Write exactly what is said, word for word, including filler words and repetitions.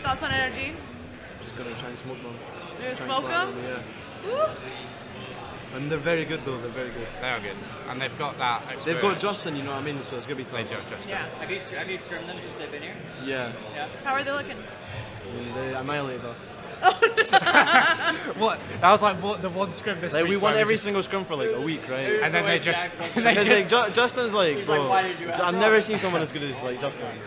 Thoughts on N R G? Just gonna try and smoke them. You're gonna Try and smoke climb them? Yeah. Woo. And they're very good though. They're very good. They are good, and they've got that experience. They've got Justin, you know what I mean. So it's gonna be tough. They do have Justin. Yeah. Have you have you scrimmed them since they've been here? Yeah. Yeah. How are they looking? I mean, they annihilated us. What? That was like what, the one scrim this Like week. we won where every just, single scrum for like a week, right? and then they just, they Because just like, Ju Justin's like, He's bro. like, why did you ask I've that? never seen someone as good as like Justin.